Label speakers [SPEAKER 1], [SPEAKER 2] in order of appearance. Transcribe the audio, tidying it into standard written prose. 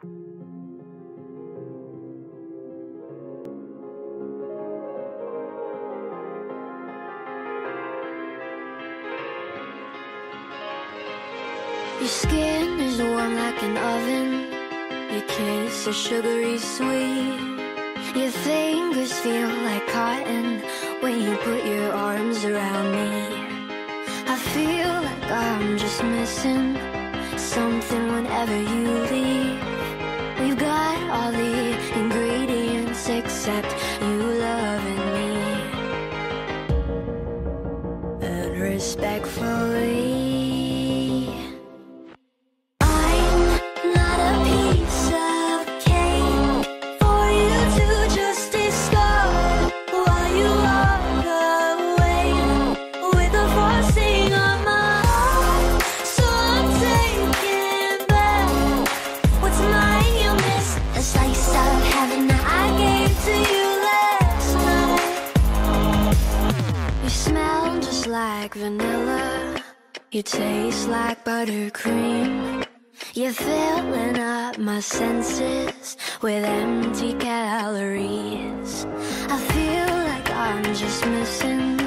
[SPEAKER 1] Your skin is warm like an oven. Your kiss is sugary sweet. Your fingers feel like cotton when you put your arms around me. I feel like I'm just missing something whenever you leave. We've got all the ingredients except you loving me. And respectfully, like vanilla, you taste like buttercream. You're filling up my senses with empty calories. I feel like I'm just missing